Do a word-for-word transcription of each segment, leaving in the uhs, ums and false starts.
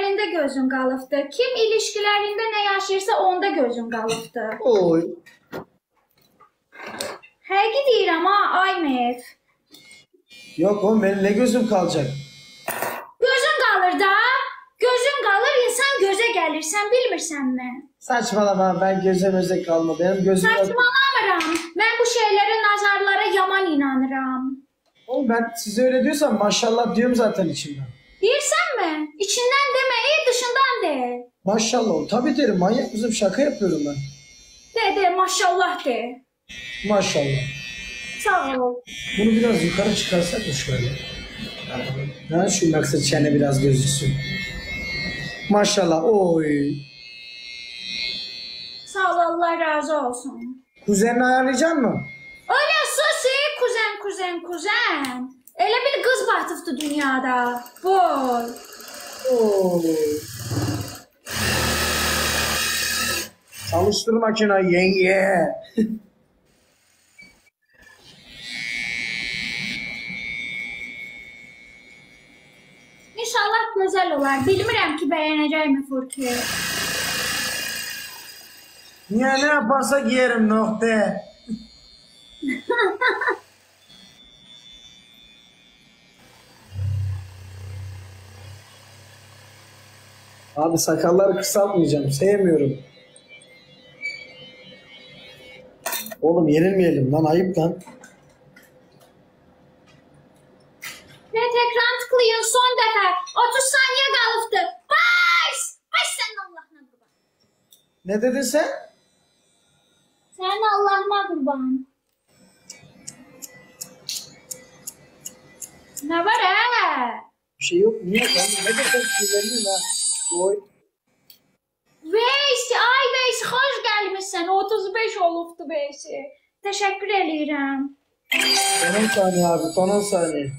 ilişkilərində gözün qalıbdı. Kim ilişkilərində nə yaşayırsa onda gözün qalıbdı. Oy. Həqiqi deyirəm ha, Aymev. Yok oğlum benim ne gözüm kalacak? Gözün qalır da. Gözün qalır, insan gözə gəlir. Sən bilmirsənmi? Saçmalama, ben göze möze kalma. Benim gözüm... Saçmalamıram. Mən bu şeylərə, nazarlara yaman inanıram. Oğlum ben size öyle diyorsam maşallah diyorum zaten içimden. Deyirsənmi? İçindən demə, dışından de. Maşallah oğlum. Tabii derim, manyak mısın? Şaka yapıyorum ben. De de, maşallah de. Maşallah. Sağ ol. Bunu biraz yukarı çıkarsak mı şöyle? Ha, şu maksat çene biraz gözüksün. Maşallah. Oy. Sağ ol, Allah razı olsun. Kuzenini ayarlayacak mı? Öyle sus, kuzen, kuzen, kuzen. Elə bir qız batıbdı dünyada. Boy. Oy. Çalıştır makinayı yenge. İnşallah güzel olar. Bilmirəm ki, bəyənəcəkmi Furki. Niye ne yaparsa giyerim nokta. Abi sakalları kısaltmayacağım. Sevmiyorum. Oğlum yenilmeyelim lan, ayıp lan. Ve tekrar tıklayın son defa. otuz saniye kalıbdı. Baş! Baş senin Allah'ına kurban. Ne dedin sen? Senin Allah'ına kurban. Ne var he? Bir şey yok. Niye sen? Ne dedin sinirleniyim ha? Oy. Veys, ay Veys, hoş gelmişsin. otuz beş olubdu Veys'i. Teşekkür ederim. Son on saniye abi, son on saniye.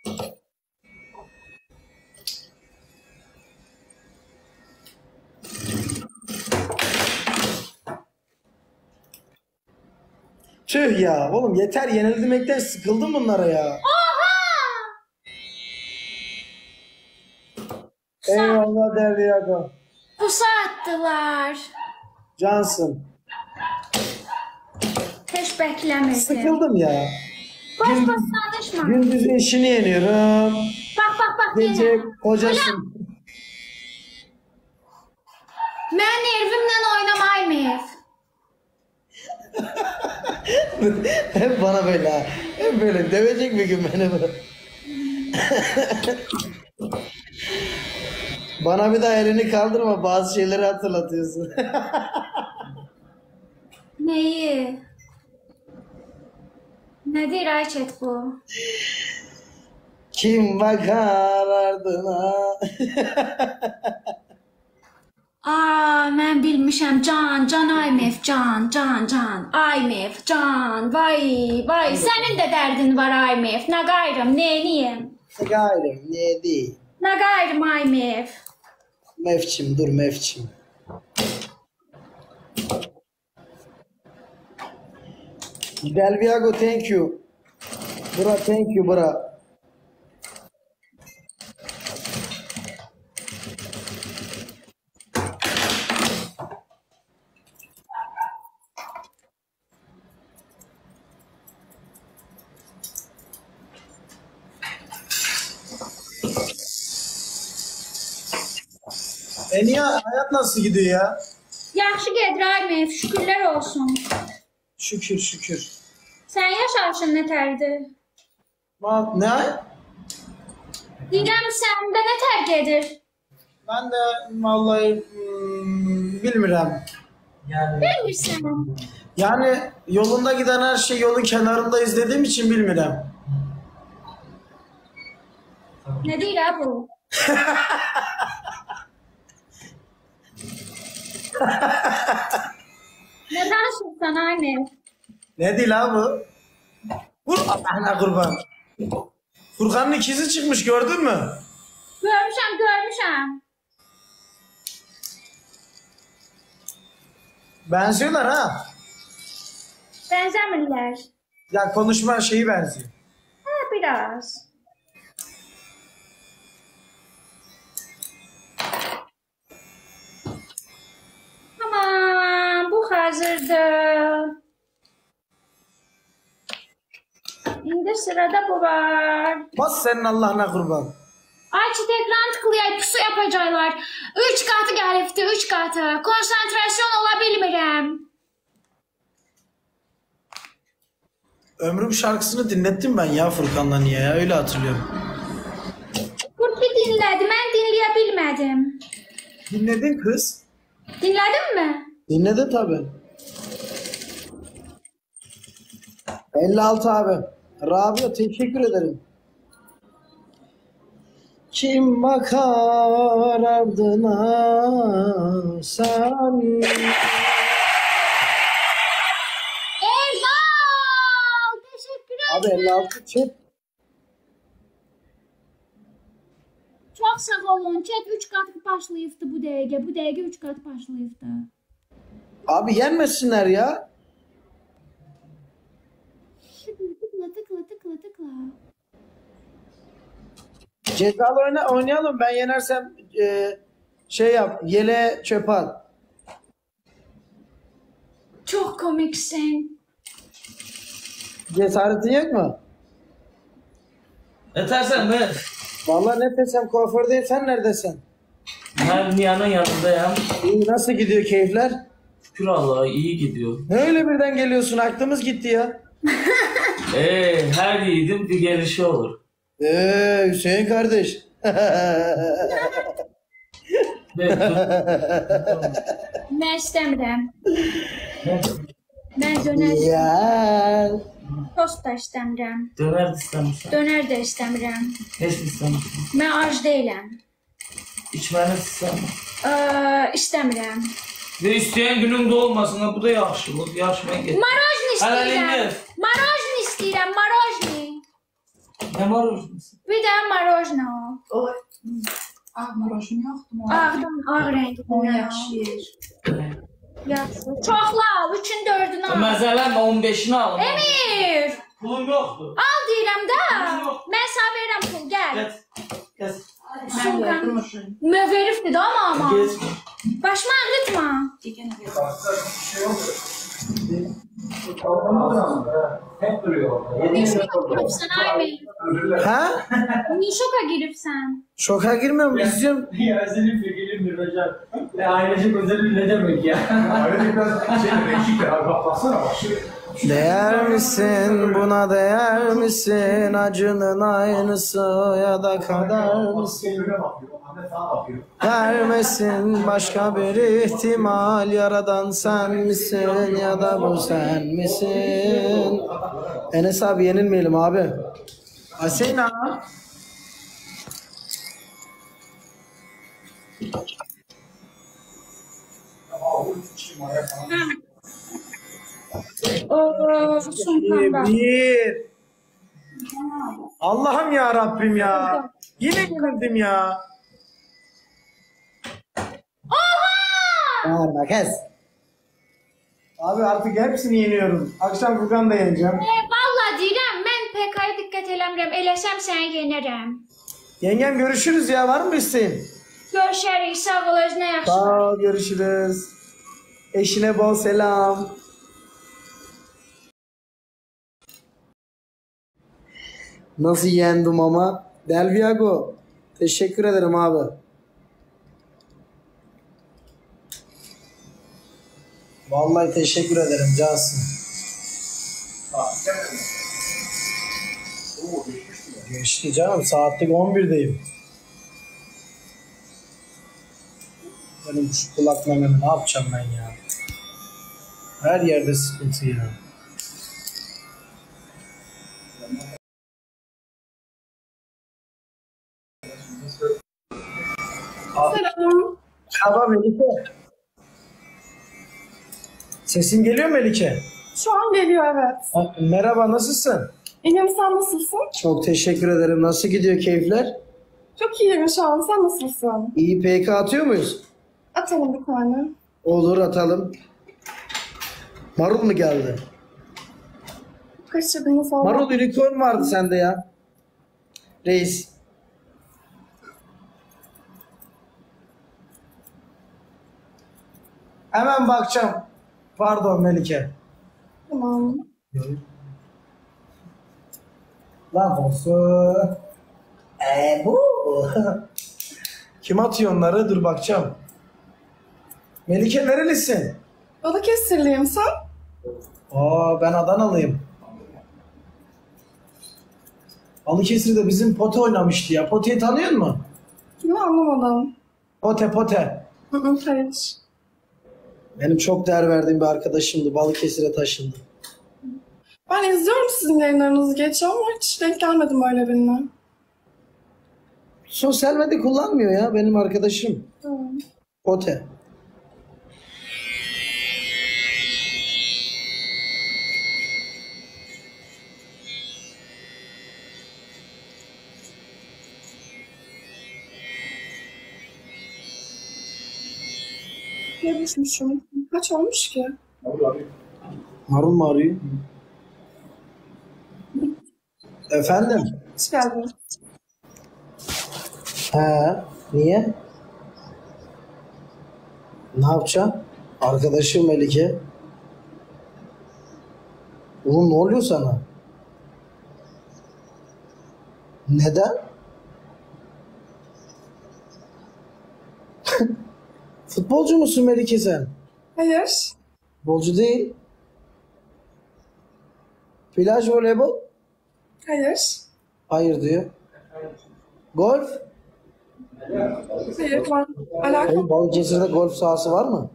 Tüh ya oğlum, yeter, yenilmekten sıkıldım bunlara ya. Oha! Eyvallah değerli Yago. Pusa attılar. Cansın. Hiç beklemedim. Sıkıldım ya. Boş Gün- boş konuşma. Gündüz eşini yeniyorum. Bak bak bak Gece yine. kocasın. Ben nervimle oynamayım. Hep bana böyle ha. Hep böyle dövecek bir gün beni bu. Bana bir daha elini kaldırma, bazı şeyleri hatırlatıyorsun. Neyi? Nedir Ayçet bu? Kim bakar ardına? Aa, mən bilmişəm. Can, Can Aymef, Can, Can, Can. Aymef, Can. Vay, vay. Sənin də dərdin var Aymef. Nə qayrım, neyniyim? Gayrım ne değil. Nə qayrım Aymef? Mevçim dur mevçim. Delviago thank you. Bura thank you bura. E niye, hayat nasıl gidiyor ya? Yaxşı gedir Aymef, şükürlər olsun. Şükür şükür. Sən yaşayışın nətərdir? Ma ne? Deyirəm, səndə nətər gedir? Ben de vallahi hmm, bilmiyorum. Yani, Bilmirsən. yani yolunda giden her şey yolun kenarında izlediğim için bilmiyorum. Nə deyir ha bu? Nə danışırsan Aymef? Ne değil abi bu? Vur Allah'ına kurban. Furkan'ın ikizi çıkmış, gördün mü? Görmüşəm, görmüşəm. Benziyorlar ha. Bənzəmirlər. Ya konuşma şeyi benziyor. Ha, biraz. hazırdır. İndi sırada bu var. Bas senin Allah'ına kurban. Ayçi ekran tıklayıp pusu yapacaklar. Üç katı gelifti, üç katı. Konsantrasyon olabilmirəm. Ömrüm şarkısını dinlettim ben ya Furkan'la niye ya? Öyle hatırlıyorum. Kurtlu dinledi, ben dinleyebilmedim. Dinledin kız. Dinledin mi? Dinledim tabii. elli altı abi. Rabia teşekkür ederim. Kim bakar ardına sen? Erdal! Teşekkür ederim. Abi elli altı çek. Çok sağ olun. Chat üç katı başlayıftı bu dəqiqə. Bu dəqiqə üç katı başlayıftı. Abi yenmesinler ya. Tıkla tıkla tıkla tıkla. Cezalı oyna oynayalım. Ben yenersem e, şey yap. Yele çöpe at. Çok komiksin. Cesaretin yok mu? Yetersen mi? Vallahi ne desem kuafördeyim. Sen neredesin? Ben Nihan'ın yanındayım. İyi, nasıl gidiyor keyifler? Şükür Allah'a iyi gidiyor. Ne öyle birden geliyorsun? Aklımız gitti ya. Ee, her yiğidin bir gelişi olur. Eee Hüseyin kardeş. Ben, Ben istəmirəm. Ben döner, Ya. tost da istəmirəm. Döner de istemişsin. Döner də istəmirəm. Ne istemişsin? Mən ac deyiləm. İçmeni istemişsin. Ee, istəmirəm. Ve isteyen günün de olmasın ha, bu da yaxşılık. Yaşmaya git. Marojni Hələ istəyirəm. indi. Marojni istəyirəm, marojni. Ne var orada? Bir də marojna o. O ağ moroşun yoxdur mu? Ağdan, ağ rəngi. O yaxşı yer. Yaxşı. Çoxla al, üçün dördünü al. Məzələm on beşini al. Emir! Pulum yoktu. Al deyirəm də. Yox. Mən sənə verirəm pul, gəl. Get. Get. Mən vermişim. Mən veribdi də amma amma. Get. Başımı ağrıtma. Yenə ver. Hep duruyor. Niye şoka giripsən Aymir? Ha? Niye şoka giripsən? Şoka girmiyor mu? İzliyorum. Ya senin fikirindir hocam. E, ailecek özelliği ne demek ya? Ayrıca biraz şey değişik ya. Bak baksana bak. Şu Değer misin buna değer misin? Acının aynısı ya da kader misin? Şey öne bakıyor. Anne sağa bakıyor. Vermesin başka bir ihtimal. Yaradan sen misin ya da bu sen misin? Enes abi yenilmeyelim abi. Asena. Oo, Sultan Bir. Allah'ım ya Rabbim ya. Yine yenildim ya. Bağırma kes. Abi artık hepsini yeniyorum. Akşam Furkan da yeneceğim. E, valla deyirəm, mən P K-ya diqqət eləmirəm. Eləsəm səni yenərəm. Yengem görüşürüz ya. Var mı isteğin? Görüşərik, sağ ol, özünə yaxşı. Sağ ol, görüşürüz. Eşine bol selam. Nasıl yendim ama? Del Viago. Teşekkür ederim abi. Vallahi teşekkür ederim cansın. Geçti canım, saatlik on birdeyim. Benim şu kulak mememi ne yapacağım ben ya? Her yerde sıkıntı ya. Selam. Merhaba Melike. Sesin geliyor mu Melike? Şu an geliyor evet. Ha, merhaba, nasılsın? İyiyim, sen nasılsın? Çok teşekkür ederim. Nasıl gidiyor keyifler? Çok iyiyim şu an, sen nasılsın? İyi, P K atıyor muyuz? Atalım bir tane. Olur, atalım. Marul mu geldi? Kaçırdığınız oldu. Marul unicorn vardı sende ya. Reis. Hemen bakacağım. Pardon Melike. Tamam. Lan olsun. Eee bu. Kim atıyor onları? Dur bakacağım. Melike nerelisin? Balıkesirliyim sen? Aa ben Adanalıyım. Balıkesir'de bizim Pote oynamıştı ya. Pote'yi tanıyor musun? Kimi anlamadım. Pote Pote. Hı hı, hayır. Benim çok değer verdiğim bir arkadaşımdı. Balıkesir'e taşındı. Ben izliyorum sizin yayınlarınızı geçiyor ama hiç denk gelmedim öyle birine. Sosyal medya kullanmıyor ya benim arkadaşım. Hı. Pote. Ne düşmüşüm? Kaç olmuş ki? Marul mu arıyor? Efendim? Hoş geldin. He, niye? Ne yapacağım? Arkadaşım Melike. Oğlum ne oluyor sana? Neden? Futbolcu musun Melike sen? Hayır. Futbolcu değil. Plaj voleybol? Hayır. Hayır diyor. Golf? Hayır. Var. Alakalı. Hayır, Balıkesir'de golf sahası var mı?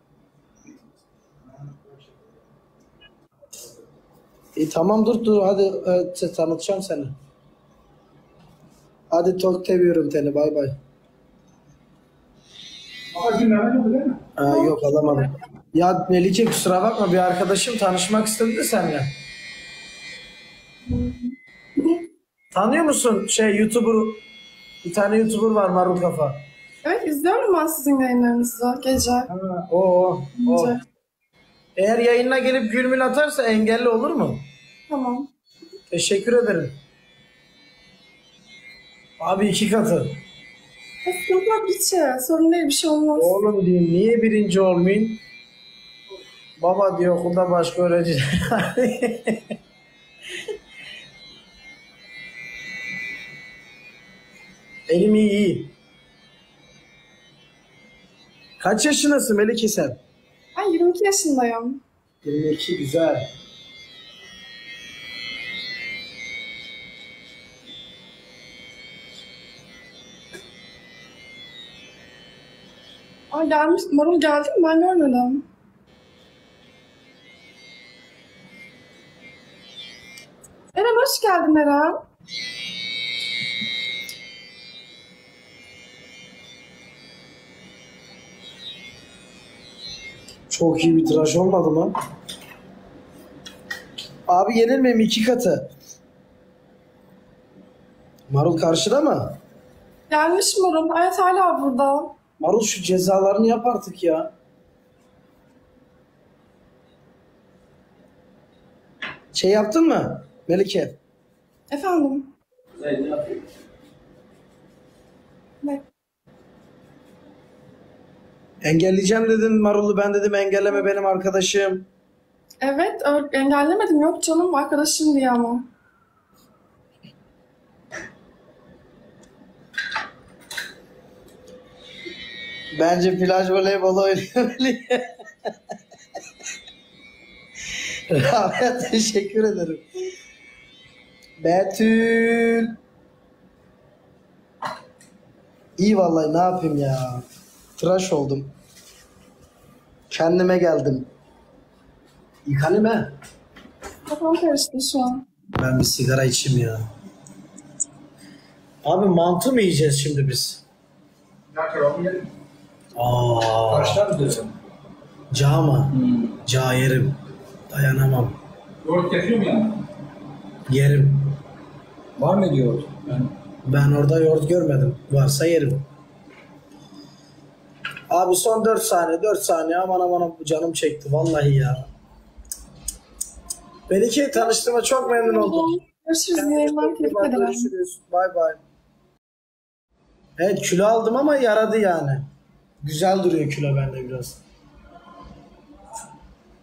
E tamam dur dur hadi e, tanıtacağım seni. Hadi çok seviyorum seni bay bay. Ama günlerden yok değil mi? Ha, yok alamadım. Ya Melike kusura bakma bir arkadaşım tanışmak istedi de seninle. Tanıyor musun şey YouTuber bir tane YouTuber var Marul Kafa. Evet izliyorum ben sizin yayınlarınızı gece. Ha, o o o. Gece. Eğer yayınına gelip gülmün atarsa engelli olur mu? Tamam. Teşekkür ederim. Abi iki katı. E, sıkıntı yok hiç ya. Sorun değil bir şey olmaz. Oğlum diyeyim niye birinci olmayayım? Baba diyor okulda başka öğrenciler var. Benim iyi iyi. Kaç yaşındasın Melike sen? Ben yirmi iki yaşındayım. yirmi iki güzel. Aa gelmiş. Marul geldi mi? Ben görmedim. Eren hoş geldin Eren. Çok iyi bir tıraş olmadı mı? Abi yenilmeyeyim iki katı. Marul karşıda mı? Gelmiş Marul. Evet hala burada. Marul şu cezalarını yap artık ya. Şey yaptın mı Melike? Efendim. Güzel ne yapıyor? Ne? Engelleyeceğim dedin Marul'u, ben dedim engelleme benim arkadaşım. Evet ö- engellemedim. Yok canım arkadaşım diye ama. Bence plaj voleybolu oynuyor Melike. Rabia teşekkür ederim. Betül. İyi vallahi ne yapayım ya. Tıraş oldum. Kendime geldim. Yıkanayım he. Kafam karıştı şu an. Ben bir sigara içeyim ya. Abi mantı mı yiyeceğiz şimdi biz? Ne yapalım yerim. Aa, Kaçlar mı diyorsun? cağ mı? Hmm. Cağ yerim. Dayanamam. Yoğurt getiriyor mu yani? Yerim. Var mı diyor? Yani Ben orada yoğurt görmedim. Varsa yerim. Abi son dört saniye, dört saniye aman aman canım çekti vallahi ya. Melike tanıştığıma çok memnun oldum. Görüşürüz. Yayınlar tebrik ederim. Görüşürüz. Bay bay. Evet kilo aldım ama yaradı yani. Güzel duruyor kilo bende biraz.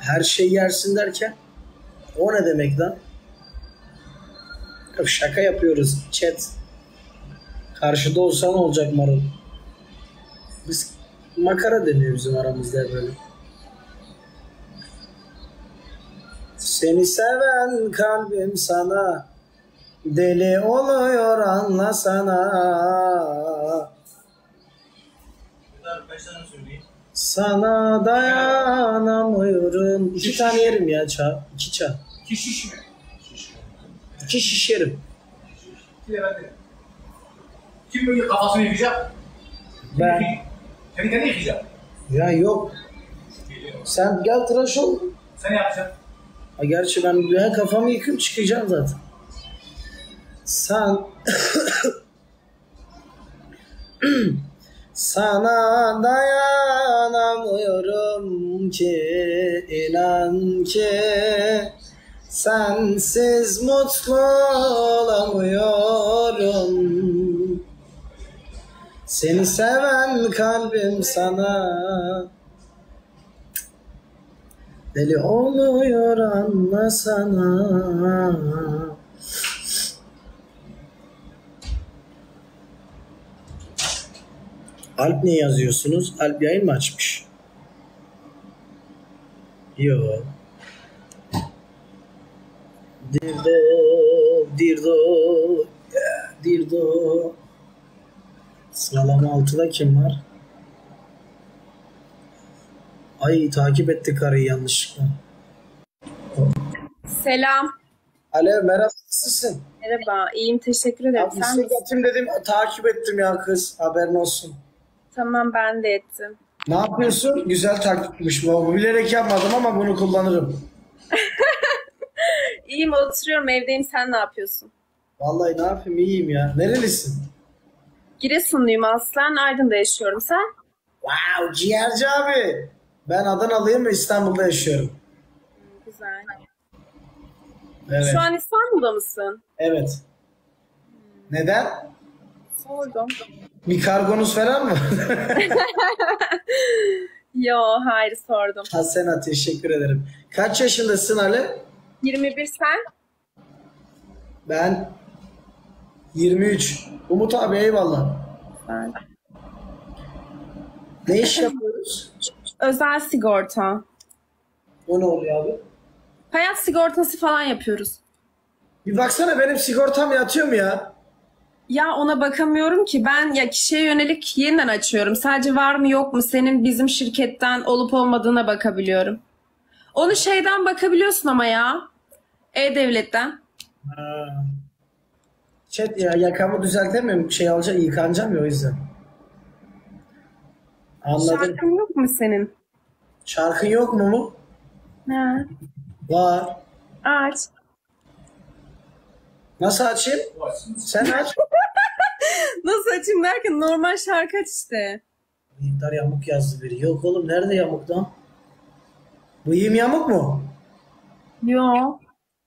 Her şeyi yersin derken o ne demek lan? Şaka yapıyoruz chat. Karşıda olsa ne olacak marul? Biz makara deniyor bizim aramızda böyle. Seni seven kalbim sana deli oluyor anlasana. Sana dayanamıyorum. İki tane yerim ya çağ. İki çağ. İki şiş mi? Şiş. İki şiş yerim. Kim böyle kafasını yıkayacak? Ben. Seni kendi yıkayacak. Ya yok. Sen gel tıraş ol. Sen yapacaksın. Ha, gerçi ben bir kafamı yıkıp çıkacağım zaten. Sen sana dayanamıyorum ki, inan ki sensiz mutlu olamıyorum. Seni seven kalbim sana deli oluyor anlasana. Alp ne yazıyorsunuz? Alp yayın mı açmış? Yo. Dirdo, dirdo, dirdo. Sıralama altıda kim var? Ay takip etti karıyı yanlışlıkla. Selam. Alev merhaba, nasılsın? Merhaba. İyiyim. Teşekkür ederim. Abi Sen istek nasılsın? atayım dedim, takip ettim ya kız. Haberin olsun. Tamam ben de ettim. Ne yapıyorsun? Güzel takipmiş bu. Bilerek yapmadım ama bunu kullanırım. İyiyim oturuyorum evdeyim. Sen ne yapıyorsun? Vallahi ne yapayım, iyiyim ya. Nerelisin? Giresunluyum aslen. Aydın'da yaşıyorum. Sen? Wow, ciğerci abi. Ben Adanalıyım ve İstanbul'da yaşıyorum. Güzel. Evet. Şu an İstanbul'da mısın? Evet. Neden? Sordum. Bir kargonuz falan mı? Yo hayır sordum. Hasena teşekkür ederim. Kaç yaşındasın Ali? yirmi bir sen? Ben yirmi üç. Umut abi eyvallah. Ben. Ne iş yapıyoruz? Özel sigorta. O ne oluyor abi? Hayat sigortası falan yapıyoruz. Bir baksana benim sigortam yatıyor mu ya? Ya ona bakamıyorum ki ben ya kişiye yönelik yeniden açıyorum. Sadece var mı yok mu senin bizim şirketten olup olmadığına bakabiliyorum. Onu şeyden bakabiliyorsun ama ya. E-Devlet'ten. Ha. Chat ya yakamı düzeltemiyorum. Şey alacağım, yıkanacağım ya o yüzden. Anladım. Şarkın yok mu senin? Şarkın yok mu mu? Ha. Var. Aç. Nasıl açayım? Sen aç. Nasıl açayım derken normal şarkı aç işte. Bıyıklar yamuk yazdı biri. Yok oğlum nerede yamuk lan? Bıyığım yamuk mu? Yo.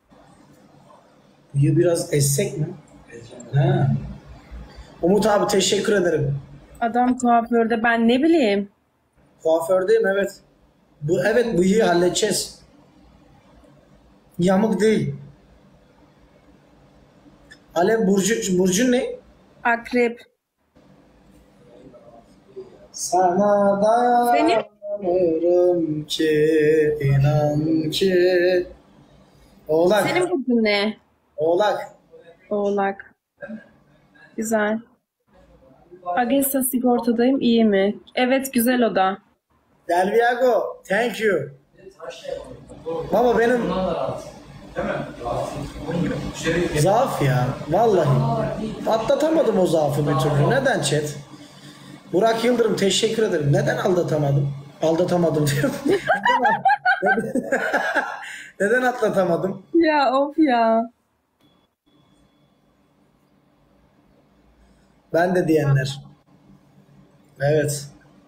Bıyığı biraz essek mi? Ha. Umut abi teşekkür ederim. Adam kuaförde ben ne bileyim. Kuafördeyim evet. Bu evet bıyığı halledeceğiz. Yamuk değil. Alev Burcu, Burcun ne? Akrep. Sana dayanamıyorum ki, inan ki. Oğlak. Senin burcun ne? Oğlak. Oğlak. Güzel. Agesa sigortadayım iyi mi? Evet güzel o da. Del Viago, thank you. Baba benim zaaf ya, vallahi. Atlatamadım o zaafı bir türlü. Neden chat? Burak Yıldırım teşekkür ederim. Neden aldatamadım? Aldatamadım diyorum. neden, neden atlatamadım? Ya of ya. Ben de diyenler. Evet.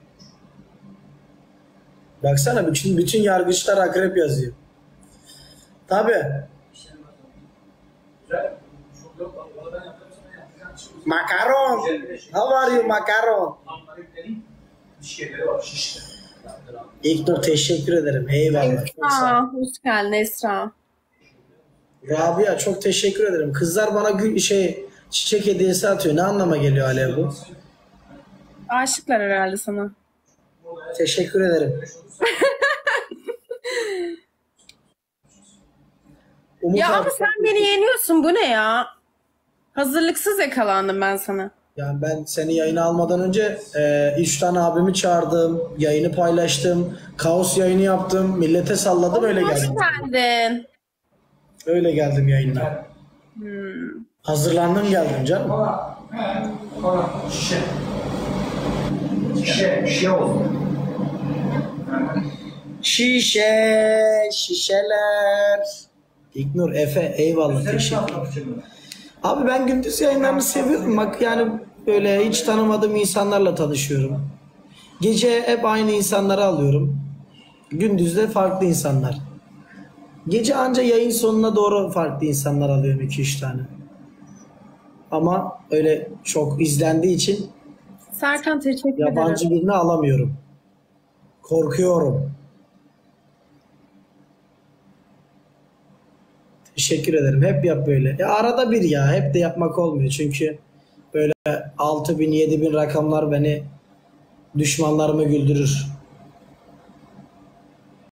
Baksana bütün, bütün yargıçlar akrep yazıyor. Tabii. Makaron. How are you makaron? Şişleri var şişler. İlknur teşekkür ederim. Eyvallah. Aa, hoş geldin Esra. Rabia çok teşekkür ederim. Kızlar bana gül şey çiçek hediyesi atıyor. Ne anlama geliyor Alev bu? Aşıklar herhalde sana. Teşekkür ederim. Umut Ya abi, ama sen beni yeniyorsun. Bu ne ya? Hazırlıksız yakalandım ben sana. yani ben seni yayına almadan önce e, üç tane abimi çağırdım. Yayını paylaştım. Kaos yayını yaptım. Millete salladım öyle Hoş geldim. geldin. Öyle geldim yayına. Hmm. Hazırlandım geldim canım. Kola. Kola. Şişe. Şişe. Şişe olsun. Şişe, şişeler. İknur, Efe, eyvallah. Teşekkür ederim. Abi ben gündüz yayınlarını seviyorum. Bak yani böyle hiç tanımadığım insanlarla tanışıyorum. Gece hep aynı insanları alıyorum. Gündüz de farklı insanlar. Gece anca yayın sonuna doğru farklı insanlar alıyorum iki üç tane. Ama öyle çok izlendiği için Serkan teşekkür yabancı ederim. birini alamıyorum. Korkuyorum. Teşekkür ederim. Hep yap böyle. Ya arada bir ya. Hep de yapmak olmuyor. Çünkü böyle altı bin yedi bin rakamlar beni düşmanlarımı güldürür.